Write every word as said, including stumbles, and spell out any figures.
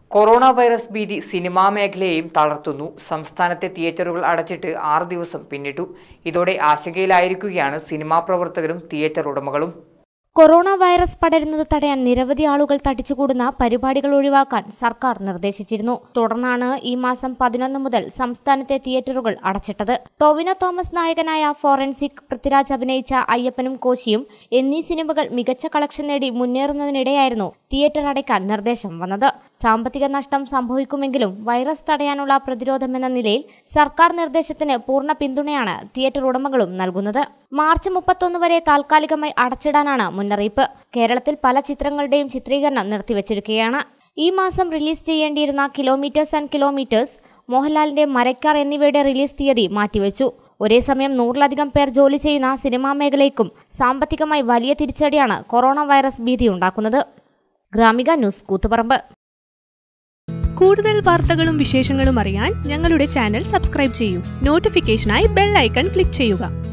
Corona virus ഭീതി cinema മേഖലയെയും തളർത്തുന്നു. സംസ്ഥാനത്തെ തിയേറ്ററുകൾ അടച്ചിട്ട് ആറ് ദിവസം പിന്നിട്ടു. ഇതോടെ ആശങ്കയിലായിരിക്കുകയാണ് സിനിമാ പ്രവർത്തകരും തിയേറ്റർ ഉടമകളും. കൊറോണ വൈറസ് പടരുന്നത് തടയാൻ നിരവധി ആളുകൾ തടിച്ചുകൂടുന്ന പരിപാടികൾ ഒഴിവാക്കാൻ സർക്കാർ നിർദ്ദേശിച്ചിരുന്നു. തുടർന്നാണ് ഈ മാസം പതിനൊന്ന് മുതൽ സംസ്ഥാനത്തെ തിയേറ്ററുകൾ അടച്ചിട്ടത്. ടൊവിനോ തോമസ് നായകനായ ഫോറൻസിക്, പൃഥ്വിരാജ് അഭിനയിച്ച അയ്യപ്പനും കോശിയും എന്നീ സിനിമകൾ മികച്ച കളക്ഷൻ നേടി മുന്നേറുന്നതിനിടെയായിരുന്നു തിയേറ്റർ അടയ്ക്കാൻ നിർദ്ദേശം വന്നത്. സാമ്പത്തിക നഷ്ടം സംഭവിക്കുമെങ്കിലും വൈറസ് തടയാനുള്ള പ്രതിരോധമെന്ന നിലയിൽ സർക്കാർ നിർദ്ദേശത്തിന് പൂർണ്ണ പിന്തുണയാണ് തിയേറ്റർ ഉടമകളും നൽകുന്നത്. മാർച്ച് മുപ്പത്തൊന്ന് വരെ താൽക്കാലികമായി അടച്ചിടാനാണ് മുന്നറിയിപ്പ്. കേരളത്തിൽ പല ചിത്രങ്ങളുടെയും ചിത്രീകരണം നിർത്തിവച്ചിരിക്കുകയാണ്. ഈ മാസം റിലീസ് ചെയ്യേണ്ടിയിരുന്ന കിലോമീറ്റേഴ്സ് ആൻഡ് കിലോമീറ്റേഴ്സ്, മോഹൻലാലിന്റെ മരക്കാർ എന്നിവയുടെ റിലീസ് തീയതി മാറ്റിവെച്ചു. ഒരേ സമയം നൂറിലധികം പേർ ജോലി ചെയ്യുന്ന സിനിമാ മേഖലയ്ക്കും സാമ്പത്തികമായി വലിയ തിരിച്ചടിയാണ് കൊറോണ വൈറസ് ഭീതി ഉണ്ടാക്കുന്നത്. ഗ്രാമിക ന്യൂസ്, കൂത്തുപറമ്പ്. കൂടുതൽ വാർത്തകളും വിശേഷങ്ങളും അറിയാൻ ഞങ്ങളുടെ ചാനൽ സബ്സ്ക്രൈബ് ചെയ്യൂ. നോട്ടിഫിക്കേഷനായി ബെൽ ഐക്കൺ ക്ലിക്ക് ചെയ്യുക.